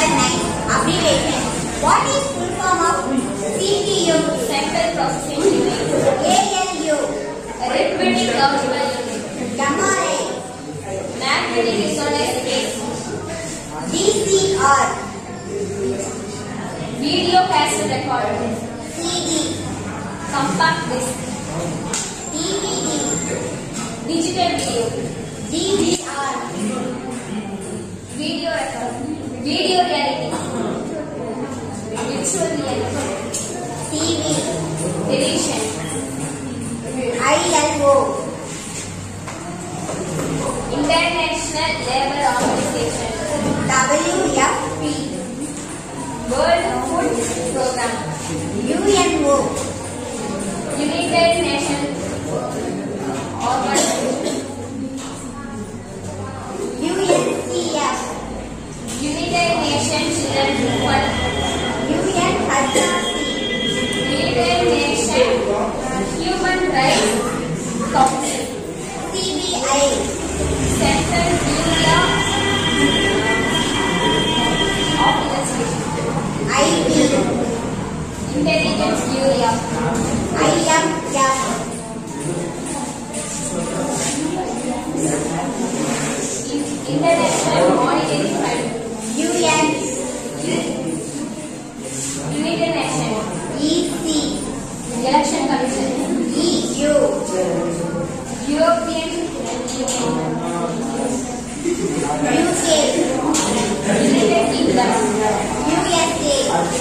Abbreviation. What is full form of CPU? Central Processing Unit. ALU. Arithmetic Algebra Unit. MRI. Magnetic Resonance Case. VCR. Video Cassette Recorder. CD. Compact Disc. DVD. Digital Video. DVR. Video Record. Video Reality. Virtual Reality. TV. Television. ILO. International Labour Organization. WFP. World Food Program. UNO. United Nations Organization. UNCF. United Nations Children Fund. UNHRC. United Nations Human Rights Council. CBI. Central Bureau of Investigation. IB. Intelligence Bureau. IMF. International Monetary Fund. UN. United Nations EC. Election Commission. EU. European Union. UK. United Kingdom. USA.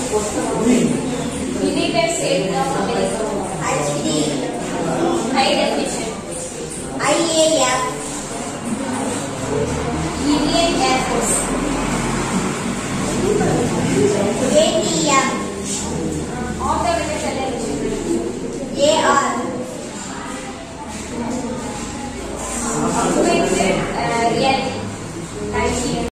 United States of America. HD. High Definition. IAF. Indian Air Force. ATM. Automated Television. AR.